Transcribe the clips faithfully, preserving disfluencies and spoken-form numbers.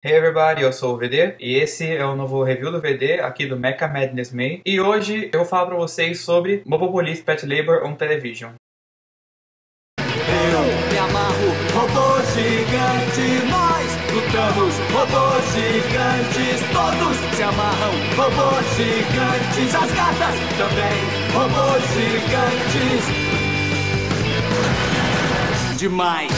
Hey everybody, eu sou o V D e esse é o novo review do V D aqui do Mecha Madness May. E hoje eu vou falar pra vocês sobre Mobile Police Pet Labor on Television. Eu me amarro, robô gigante, nós lutamos, robôs gigantes, todos se amarram, robôs gigantes, as gatas também, robôs gigantes, demais.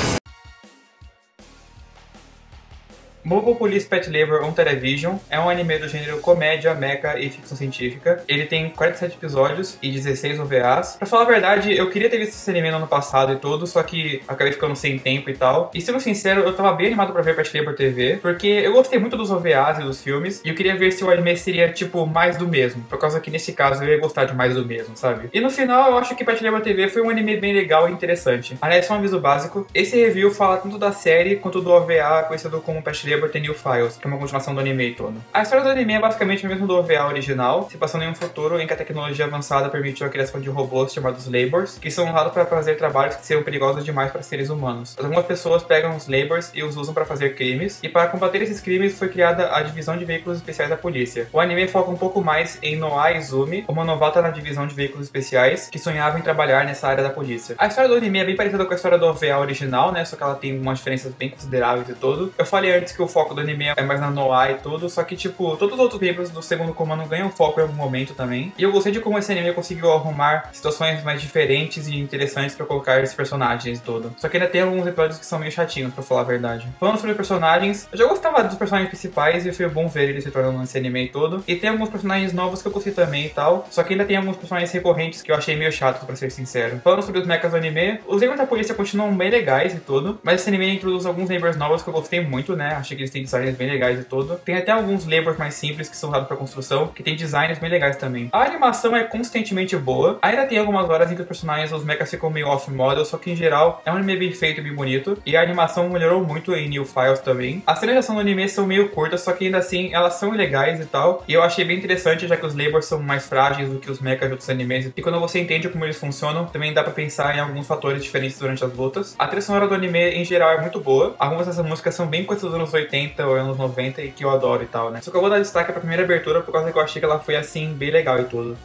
Mobile Police Pet Labor on Television é um anime do gênero comédia, mecha e ficção científica. Ele tem quarenta e sete episódios e dezesseis O V As. Pra falar a verdade, eu queria ter visto esse anime no ano passado e tudo, só que acabei ficando sem tempo e tal. E sendo sincero, eu tava bem animado pra ver Pet Labor T V, porque eu gostei muito dos O V As e dos filmes, e eu queria ver se o anime seria, tipo, mais do mesmo. Por causa que, nesse caso, eu ia gostar de mais do mesmo, sabe? E no final, eu acho que Pet Labor T V foi um anime bem legal e interessante. Aliás, só um aviso básico, esse review fala tanto da série quanto do O V A, conhecido como Pet Labor The New Files, que é uma continuação do anime todo. A história do anime é basicamente o mesmo do O V A original, se passando em um futuro em que a tecnologia avançada permitiu a criação de robôs chamados Labors, que são usados para fazer trabalhos que seriam perigosos demais para seres humanos. Algumas pessoas pegam os Labors e os usam para fazer crimes, e para combater esses crimes foi criada a Divisão de Veículos Especiais da Polícia. O anime foca um pouco mais em Noa Izumi, uma novata na Divisão de Veículos Especiais, que sonhava em trabalhar nessa área da polícia. A história do anime é bem parecida com a história do O V A original, né, só que ela tem umas diferenças bem consideráveis e tudo. Eu falei antes que o foco do anime é mais na Noa e tudo, só que, tipo, todos os outros membros do segundo comando ganham foco em algum momento também. E eu gostei de como esse anime conseguiu arrumar situações mais diferentes e interessantes pra colocar esses personagens e tudo. Só que ainda tem alguns episódios que são meio chatinhos, pra falar a verdade. Falando sobre personagens, eu já gostava dos personagens principais e foi bom ver eles se tornando nesse anime e tudo. E tem alguns personagens novos que eu gostei também e tal, só que ainda tem alguns personagens recorrentes que eu achei meio chatos, pra ser sincero. Falando sobre os mechas do anime, os membros da polícia continuam bem legais e tudo, mas esse anime introduz alguns membros novos que eu gostei muito, né? Achei que eles têm designs bem legais e tudo. Tem até alguns labors mais simples que são usados para construção, que tem designs bem legais também. A animação é consistentemente boa. Ainda tem algumas horas em que os personagens, os mechas ficam meio off-model, só que em geral é um anime bem feito e bem bonito. E a animação melhorou muito em New Files também. As cenas de ação do anime são meio curtas, só que ainda assim elas são legais e tal. E eu achei bem interessante, já que os labors são mais frágeis do que os mechas de outros animes. E quando você entende como eles funcionam, também dá pra pensar em alguns fatores diferentes durante as lutas. A trilha sonora do anime em geral é muito boa. Algumas dessas músicas são bem coisas dos anos oitenta ou anos noventa e que eu adoro e tal, né? Só que eu vou dar destaque pra primeira abertura por causa que eu achei que ela foi, assim, bem legal e tudo.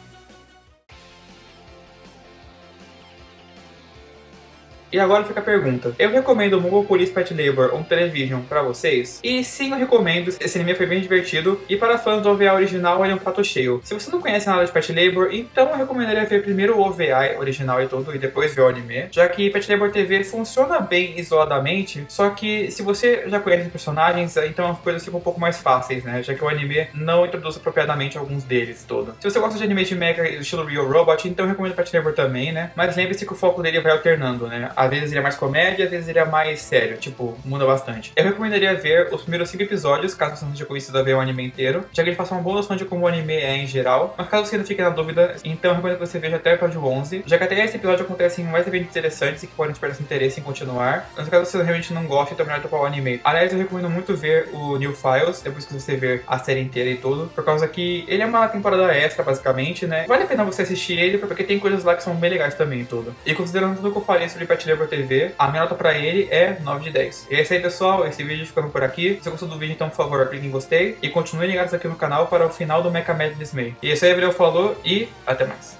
E agora fica a pergunta, eu recomendo Mobile Police Pet Labor on Television pra vocês? E sim, eu recomendo, esse anime foi bem divertido, e para fãs do O V A original ele é um prato cheio. Se você não conhece nada de Pet Labor, então eu recomendaria ver primeiro o O V A original e tudo, e depois ver o anime, já que Pet Labor T V funciona bem isoladamente, só que se você já conhece os personagens, então as coisas ficam um pouco mais fáceis, né, já que o anime não introduz apropriadamente alguns deles todo. Se você gosta de anime de mecha estilo Real Robot, então eu recomendo Pet Labor também, né, mas lembre-se que o foco dele vai alternando, né. Às vezes ele é mais comédia, às vezes ele é mais sério, tipo, muda bastante. Eu recomendaria ver os primeiros cinco episódios, caso você não seja conhecido a ver o anime inteiro, já que ele passa uma boa noção de como o anime é em geral, mas caso você ainda fique na dúvida, então eu recomendo que você veja até o episódio onze, já que até esse episódio acontecem mais eventos interessantes e que podem despertar seu interesse em continuar, mas caso você realmente não goste, então é melhor topar o anime. Aliás, eu recomendo muito ver o New Files, depois que você ver a série inteira e tudo, por causa que ele é uma temporada extra, basicamente, né? Vale a pena você assistir ele, porque tem coisas lá que são bem legais também e tudo. E considerando tudo que eu falei sobre Pet Labor T V, a minha nota pra ele é nove de dez. E é isso aí, pessoal, esse vídeo ficando por aqui. Se você gostou do vídeo, então, por favor, clique em gostei e continue ligados aqui no canal para o final do Mecha Madness May. E é isso aí, valeu, falou e até mais.